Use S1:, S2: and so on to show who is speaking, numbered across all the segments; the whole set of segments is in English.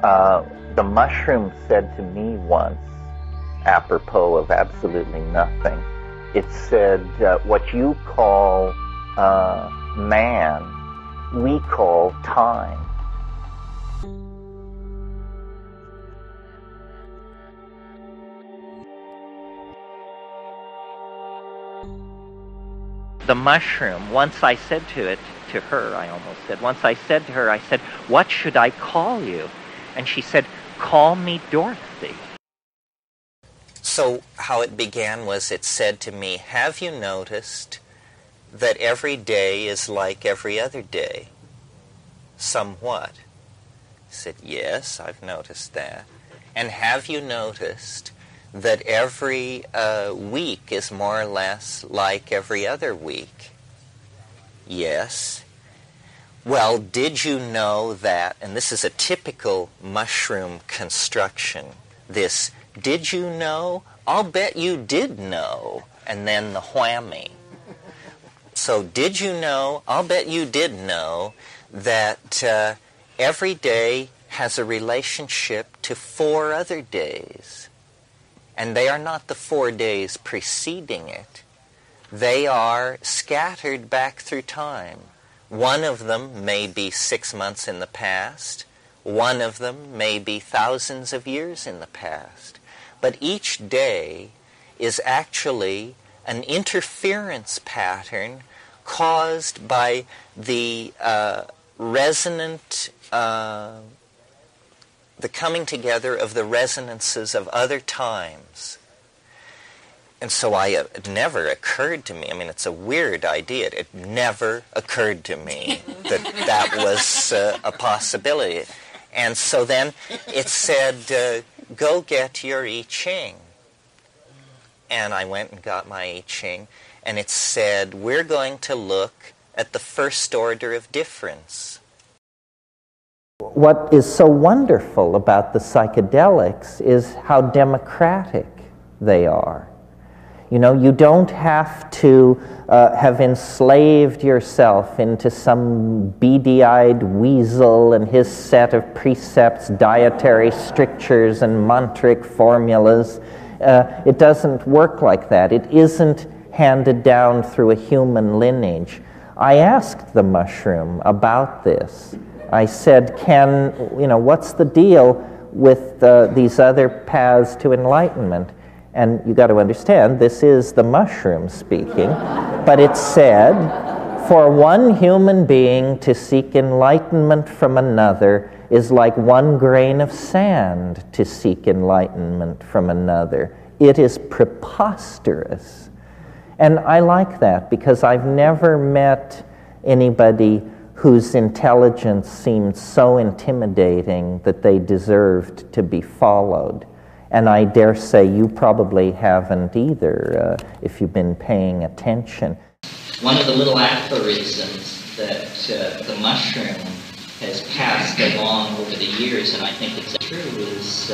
S1: The mushroom said to me once, apropos of absolutely nothing, it said, what you call man, we call time. The mushroom, once I said to her, I said, what should I call you? And she said, call me Dorothy. So how it began was it said to me, have you noticed that every day is like every other day? Somewhat. I said, yes, I've noticed that. And have you noticed that every week is more or less like every other week? Yes. Well, did you know that, and this is a typical mushroom construction, this, did you know? I'll bet you did know, and then the whammy. So did you know? I'll bet you did know that every day has a relationship to 4 other days. And they are not the 4 days preceding it. They are scattered back through time. One of them may be 6 months in the past. One of them may be thousands of years in the past. But each day is actually an interference pattern caused by the resonant, the coming together of the resonances of other times. And so it never occurred to me, I mean, it's a weird idea, it never occurred to me that was a possibility. And so then it said, go get your I Ching. And I went and got my I Ching, and it said, we're going to look at the first order of difference. What is so wonderful about the psychedelics is how democratic they are. You know, you don't have to have enslaved yourself into some beady-eyed weasel and his set of precepts, dietary strictures, and mantric formulas. It doesn't work like that. It isn't handed down through a human lineage. I asked the mushroom about this. I said, what's the deal with these other paths to enlightenment? And you got to understand, this is the mushroom speaking, but it said, for one human being to seek enlightenment from another is like 1 grain of sand to seek enlightenment from another. It is preposterous. And I like that because I've never met anybody whose intelligence seemed so intimidating that they deserved to be followed. And I dare say you probably haven't either, if you've been paying attention.
S2: One of the little aphorisms that the mushroom has passed along over the years, and I think it's true, is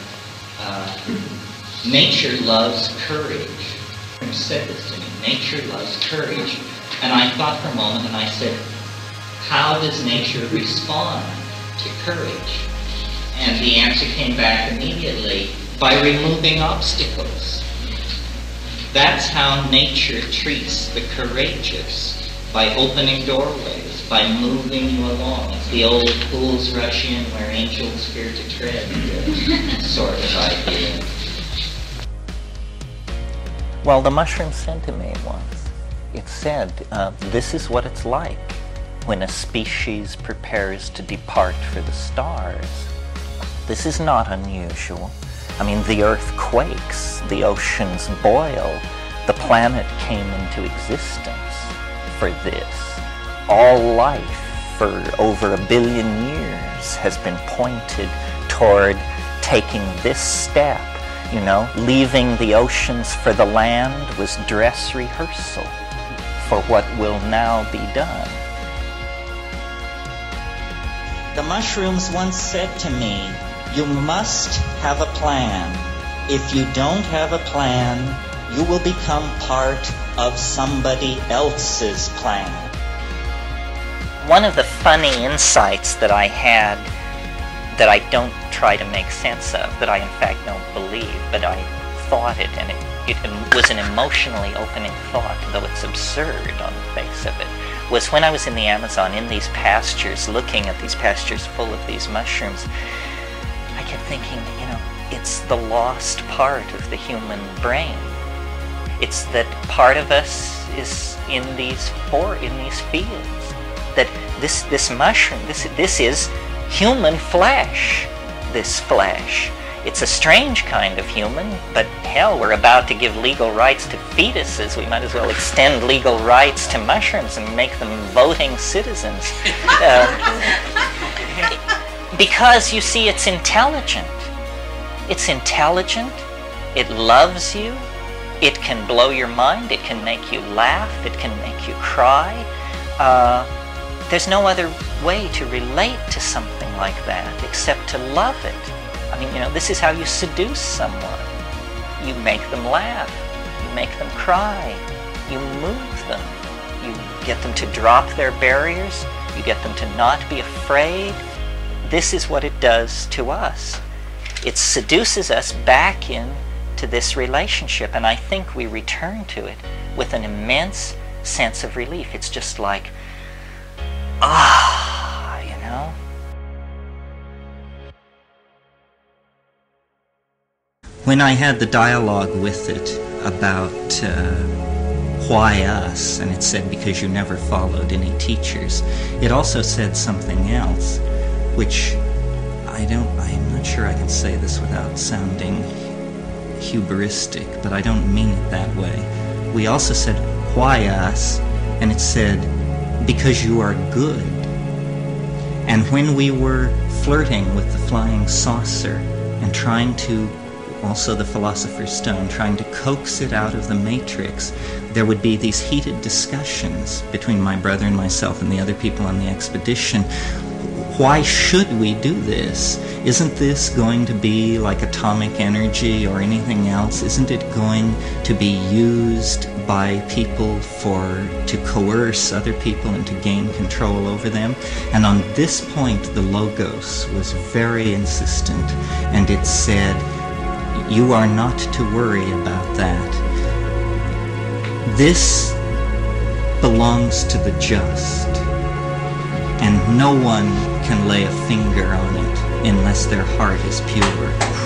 S2: nature loves courage. He said this to me, nature loves courage. And I thought for a moment, and I said, how does nature respond to courage? And the answer came back immediately, by removing obstacles. That's how nature treats the courageous, by opening doorways, by moving you along. It's the old fools rush in where angels fear to tread sort of idea.
S1: Well, the mushroom said to me once, it said, this is what it's like when a species prepares to depart for the stars. This is not unusual. I mean, the earth quakes, the oceans boil, the planet came into existence for this. All life for over 1 billion years has been pointed toward taking this step. You know, leaving the oceans for the land was dress rehearsal for what will now be done.
S3: The mushrooms once said to me, you must have a plan. If you don't have a plan, you will become part of somebody else's plan.
S1: One of the funny insights that I had
S4: that I don't try to make sense of, that I in fact don't believe, but I thought it, and it was an emotionally opening thought, though it's absurd on the face of it, was when I was in the Amazon, in these pastures, looking at these pastures full of these mushrooms, I kept thinking, you know, it's the lost part of the human brain. It's that part of us is in these fields. That this mushroom, this is human flesh. This flesh. It's a strange kind of human, but hell, we're about to give legal rights to fetuses. We might as well extend legal rights to mushrooms and make them voting citizens. Because, you see, it's intelligent. It's intelligent. It loves you. It can blow your mind. It can make you laugh. It can make you cry. There's no other way to relate to something like that except to love it. I mean, you know, this is how you seduce someone. You make them laugh. You make them cry. You move them. You get them to drop their barriers. You get them to not be afraid. This is what it does to us. It seduces us back into this relationship, and I think we return to it with an immense sense of relief. It's just like, you know?
S3: When I had the dialogue with it about why us, and it said because you never followed any teachers, it also said something else, which I'm not sure I can say this without sounding hubristic, but I don't mean it that way. We also said, why us? And it said, because you are good. And when we were flirting with the flying saucer and trying to, also the Philosopher's Stone, trying to coax it out of the matrix, there would be these heated discussions between my brother and myself and the other people on the expedition. Why should we do this? Isn't this going to be like atomic energy or anything else? Isn't it going to be used by people to coerce other people and to gain control over them? And on this point, the Logos was very insistent, and it said, you are not to worry about that. This belongs to the just, and no one can lay a finger on it unless their heart is pure.